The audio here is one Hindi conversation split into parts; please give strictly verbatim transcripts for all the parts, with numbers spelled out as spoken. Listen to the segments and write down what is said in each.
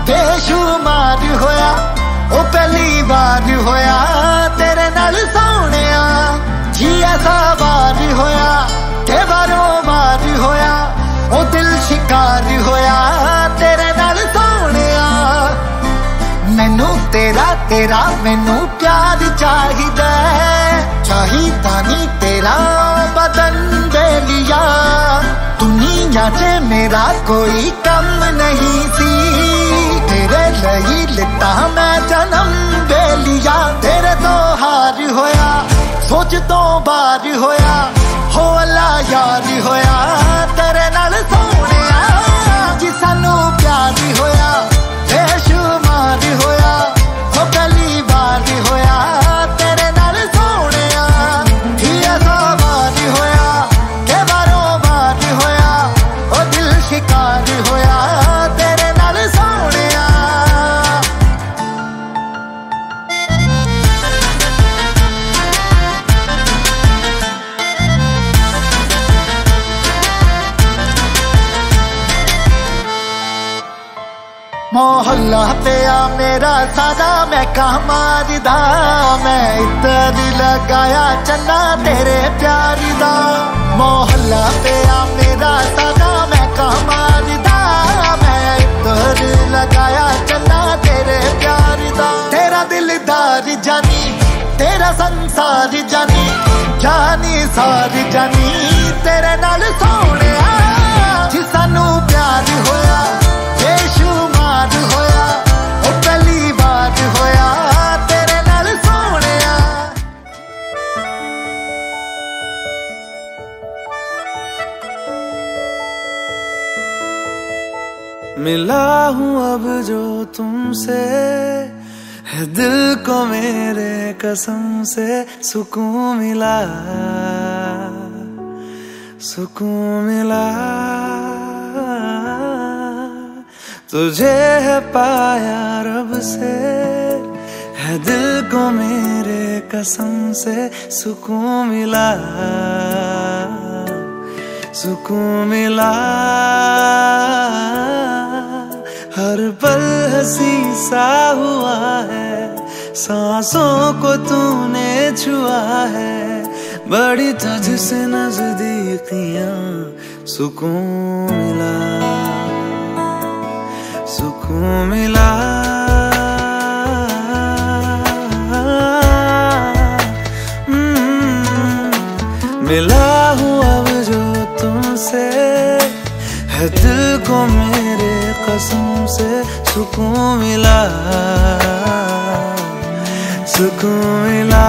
बेशुमार होया ओ पहली बार होया तेरे नाल सोहणिया जी ऐसा बार होया के बारों बार होया ओ दिल शिकार होया तेरे नाल सोहणिया। मैनू तेरा तेरा मैनू प्यार चाहिदा चाहिदा नी तेरा बदन बेलिया दुनिया च मेरा कोई कम नहीं सी तेरे लई लिता मैं जन्म बेलिया तेरे तो हार होया सोच तो बार होया हो अल्लाह यार होया तेरे नाल सोहणिया जी सानू प्यार होया बेशुमार होया हो पहली बार होया तेरे नाल सोहणिया ही ऐसा बार होया के बारों बार होया ओ दिल शिकार होया तेरे नाल सोहणिया। मोहल्ला पे आ मेरा सादा मैं कहा मारदा मैं इतर लगाया चन्ना तेरे प्यार दा मोहल्ला पे आ मेरा सादा मैं कहा मारदा मैं इतर लगाया चन्ना तेरे प्यार दा तेरा दिलदार जानी तेरा संसार जानी जानी सार जानी तेरे नाल सोहणिया जी सानू प्यार होया बेशुमार होया ओ पहली बार होया तेरे नाल सोहणिया। मिला हूँ अब जो तुमसे है दिल को मेरे कसम से सुकून मिला सुकून मिला तुझे है पाया रब से है दिल को मेरे कसम से सुकून मिला सुकून मिला हर पल हंसी सा हुआ है सांसों को तूने छुआ है बड़ी तुझसे नजदीकियां सुकून मिला सुकून मिला मिला हूँ अब जो तुमसे है दिल को मेरे कसम से सुकून मिला सुकून मिला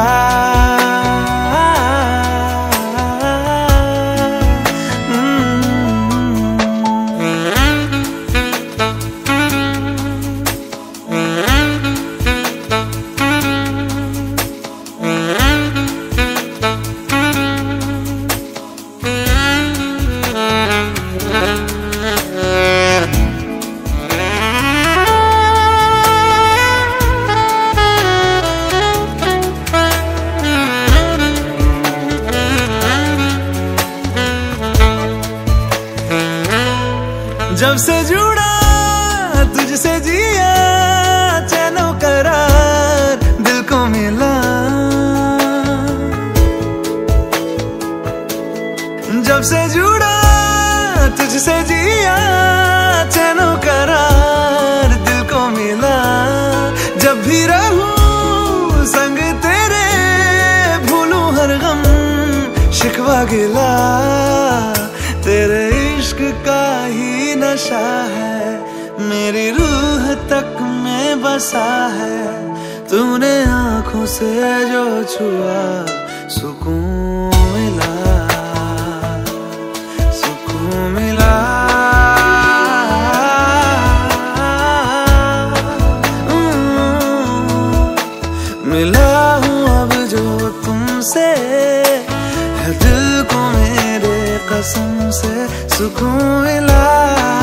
जब से जुड़ा तुझसे जिया चैनो करार दिल को मिला जब से जुड़ा तुझसे जिया चैनो करार दिल को मिला जब भी रहूं संग तेरे भूलूं हर गम शिकवा गिला तेरे इश्क का ही नशा है मेरी रूह तक में बसा है तूने आंखों से जो छुआ सुकून मिला सुकून मिला मिला हूँ अब जो तुमसे है दिल को मेरे कसम से सुकून मिला